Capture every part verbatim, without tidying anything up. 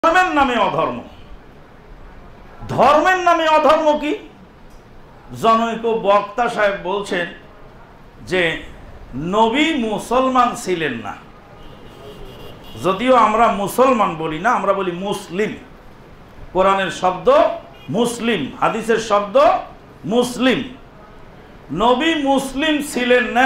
ধর্মের নামে অধর্ম। ধর্মের নামে অধর্ম কি? জনৈক বক্তা সাহেব বলছেন যে নবী মুসলমান ছিলেন না। যদিও আমরা মুসলমান বলি না, আমরা বলি মুসলিম। কোরআনের শব্দ মুসলিম, হাদিসের শব্দ মুসলিম। নবী মুসলিম ছিলেন না,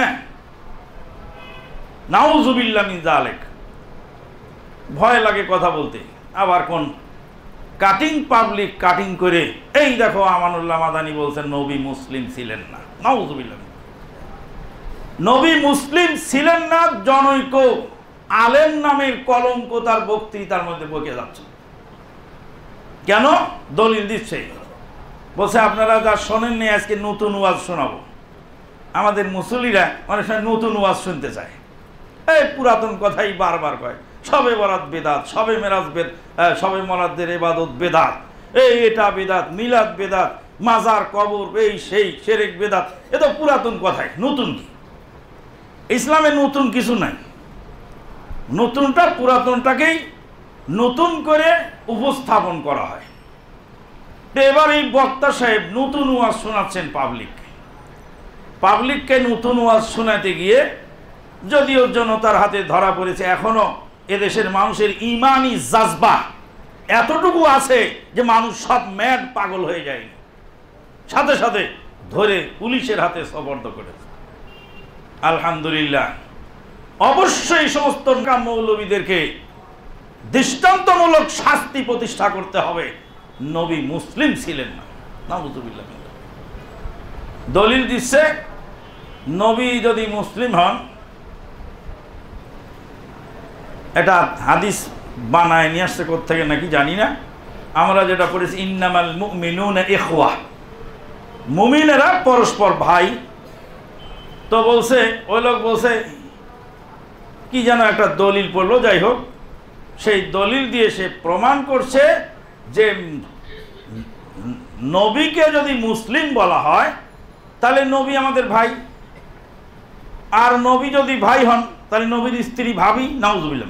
নাউযুবিল্লাহ মিন যালিক। ভয় লাগে কথা বলতে। আবার কোন কাটিং পাবলিক কাটিং করে এই দেখো আমানুল্লাহ মাদানী বলছেন নবী মুসলিম ছিলেন না। নাউযুবিল্লাহ। নবী মুসলিম ছিলেন না, জনৈক আলেম নামের কলঙ্ক তার বক্তৃতার মধ্যে বকে যাচ্ছে। কেন? দলিল দিচ্ছে, বলছে আপনারা যা শোনেননি আজকে নতুন ওয়াজ শোনাবো। আমাদের মুসল্লিরা অনেক সময় নতুন ওয়াজ শুনতে চায়, এই পুরাতন কথাই বারবার কয়, সবে বরাত বেদাত, সবে মেরাজ বেদ, সবে মরাদদের ইবাদত বেদাত, এই এটা বেদাত, মিলাদ বেদাত, মাজার কবর এই সেই শিরক বেদাত। এ তো পুরাতন কথাই, নতুন কি? ইসলামে নতুন কিছু নাই। নতুনটা পুরাতনটাকেই নতুন করে উপস্থাপন করা হয়। এবার এই বক্তা সাহেব নতুন ওয়াজ শোনাচ্ছেন পাবলিককে। পাবলিককে নতুন ওয়াজ শোনাতে গিয়ে যদিও জনতার হাতে ধরা পড়েছে, এখনো এদেশের মানুষের ইমানি জাজবা এতটুকু আছে যে মানুষ সব ম্যাড পাগল হয়ে যায়নি, সাথে সাথে ধরে পুলিশের হাতে সোপর্দ করেছে। আলহামদুলিল্লাহ। অবশ্যই সমস্ত মৌলবীদেরকে দৃষ্টান্তমূলক শাস্তি প্রতিষ্ঠা করতে হবে। নবী মুসলিম ছিলেন না, নাউযুবিল্লাহ। দলিল দিচ্ছে নবী যদি মুসলিম হন, এটা হাদিস বানায় নিয়ে আসছে কোত্থেকে নাকি জানি না। আমরা যেটা পড়েছি ইন্নামাল মুমিনুনা ইখওয়া, মুমিনেরা পরস্পর ভাই। তো বলছে ওই লোক বলছে কি যেন একটা দলিল পড়লো, যাই হোক সেই দলিল দিয়ে সে প্রমাণ করছে যে নবীকে যদি মুসলিম বলা হয় তাহলে নবী আমাদের ভাই, আর নবী যদি ভাই হন তাহলে নবীর স্ত্রী ভাবি। নাউযুবিল্লাহ।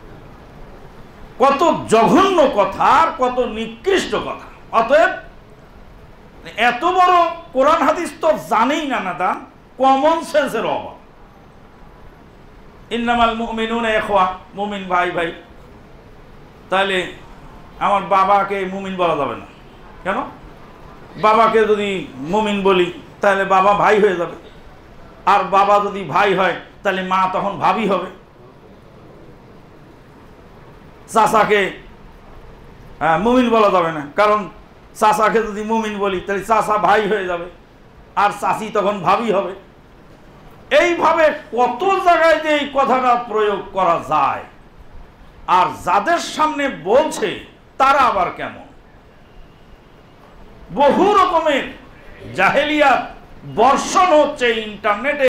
কত জঘন্য কথা, আর কত নিকৃষ্ট কথা। অতএব এত বড় কোরআন হাদিস তো জানেই না, না দান কমন সেন্সের অভাব। ইন্নামাল মুমিনুনা ইখওয়া, মুমিন ভাই ভাই। তাহলে আমার বাবাকে মুমিন বলা যাবে না কেন? বাবাকে যদি মুমিন বলি তাহলে বাবা ভাই হয়ে যাবে, আর বাবা যদি ভাই হয় তাহলে মা তখন ভাবি হবে। চাচাকে মুমিন বলা যাবে না, কারণ চাচাকে যদি মুমিন বলি তাহলে চাচা ভাই হয়ে যাবে, আর চাচি তখন ভাবি হবে। এইভাবে কত জায়গায় যে এই কথাটা প্রয়োগ করা যায়, আর যাদের সামনে বলছে তারা আবার কেমন। বহু রকমের জাহেলিয়াত বর্ষণ হচ্ছে ইন্টারনেটে।